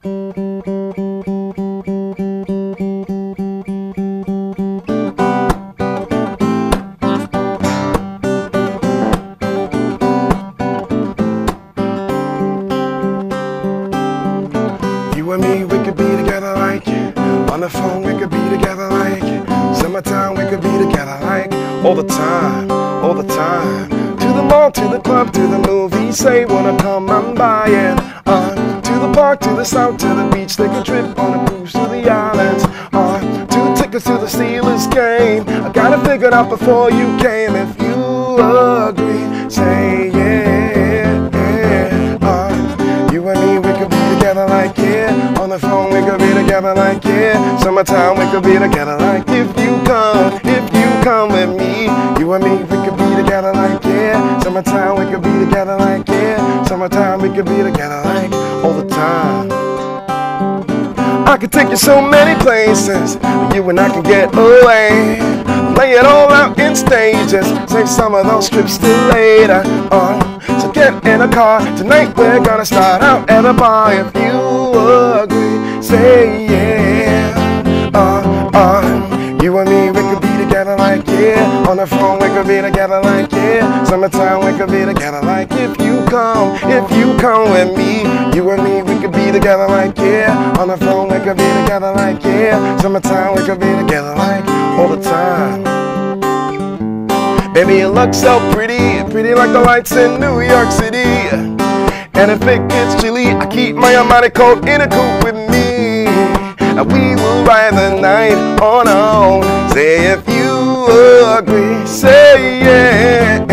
You and me, we could be together like on the phone, we could be together like summertime, we could be together like all the time, all the time. To the mall, to the club, to the movie, say wanna come and buy it. To the park, to the south, to the beach, take a trip on a cruise to the islands. 2 tickets to the Steelers game. I got it figured out before you came. If you agree, say yeah, yeah. You and me, we could be together like yeah. On the phone, we could be together like yeah. Summertime, we could be together like if you come with me. You and me, we could be together like yeah. Summertime, we could be together like yeah. Summertime, we could be together like all the time. I could take you so many places, you and I can get away. Lay it all out in stages, save some of those trips till later. So get in a car, tonight we're gonna start out at a bar. If you agree, say yeah. You and me, we could be together like yeah. On the phone, we could be together like yeah. Summertime, we could be together like if you come with me. You and me, we could be together like yeah. On the phone, we could be together like yeah. Summertime, we could be together like all the time. Baby, you look so pretty, pretty like the lights in New York City. And if it gets chilly, I keep my Armani coat in a coupe with me. And we will ride the night on our own. Say if you agree, say yeah.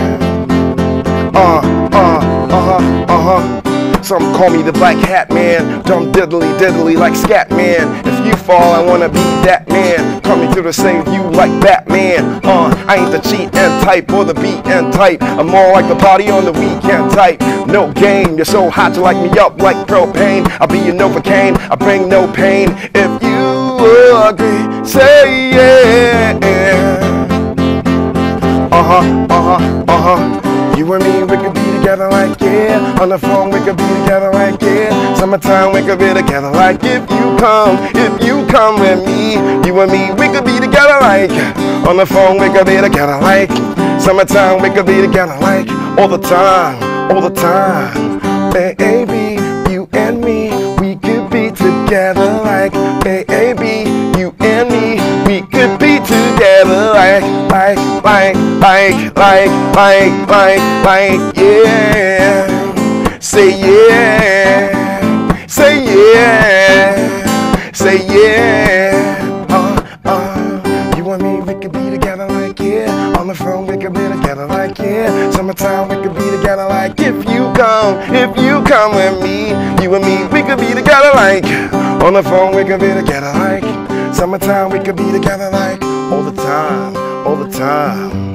Some call me the black hat man, dumb diddly diddly like scat man. If you fall, I wanna be that man. Coming through to save you like Batman. I ain't the cheat and type or the beat and type. I'm more like the party on the weekend type. No game, you're so hot to light me up like propane. I'll be your Novocaine, I bring no pain. If you agree, say yeah. You and me, we could be together like yeah. On the phone, we could be together like yeah. Summertime, we could be together like if you come with me. You and me, we could be together like on the phone, we could be together like summertime, we could be together like all the time, all the time. Baby, you and me, we could be together like baby, you and me, we could be together like yeah. Say yeah, say yeah, say yeah. You and me, we could be together like yeah. On the phone, we could be together like yeah. Summertime, we could be together like if you come with me. You and me, we could be together like on the phone, we could be together like summertime, we could be together like all the time, all the time.